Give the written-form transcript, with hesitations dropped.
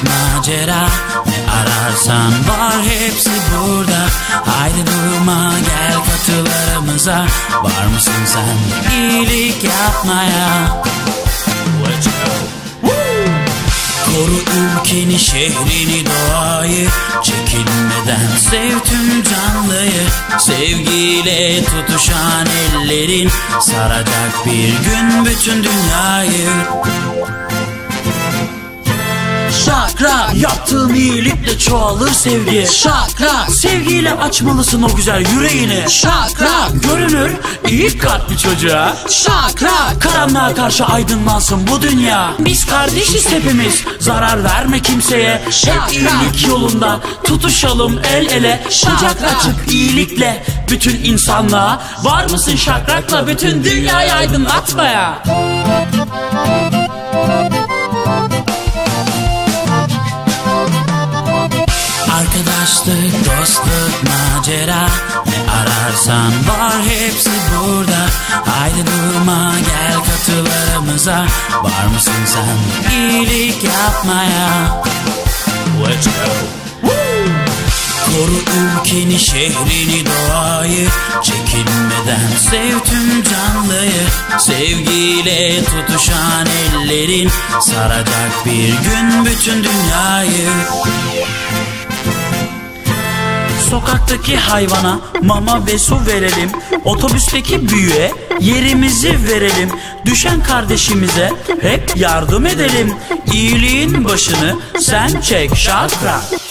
macera, ne ararsan var hepsi burada. Haydi durma, gel katılarımıza. Var mısın sen iyilik yapmaya? Let's go. Koru ülkeni, şehrini, doğayı. Çekinmeden sev tüm canlıyı. Sevgiyle tutuşan ellerin saracak bir gün bütün dünyayı. Şakra, yaptığın iyilikle çoğalır sevgi. Şakra, sevgiyle açmalısın o güzel yüreğini. Şakra, görünür iyi kalpli çocuğa. Şakra, karanlığa karşı aydınlansın bu dünya. Biz kardeşiz hepimiz, zarar verme kimseye. Hep iyilik yolunda tutuşalım el ele. Kucak açıp iyilikle bütün insanlığa. Var mısın şakrakla bütün dünyayı aydınlatmaya? Arkadaşlık, dostluk, macera, ne ararsan var hepsi burada. Haydi durma, gel katılarımıza. Var mısın sen iyilik yapmaya? Let's go. Koru ülkeni, şehrini, doğayı. Çekinmeden sev tüm canlıyı. Sevgiyle tutuşan ellerin saracak bir gün bütün dünyayı. Sokaktaki hayvana mama ve su verelim. Otobüsteki büyüğe yerimizi verelim. Düşen kardeşimize hep yardım edelim. İyiliğin başını sen çek şakra.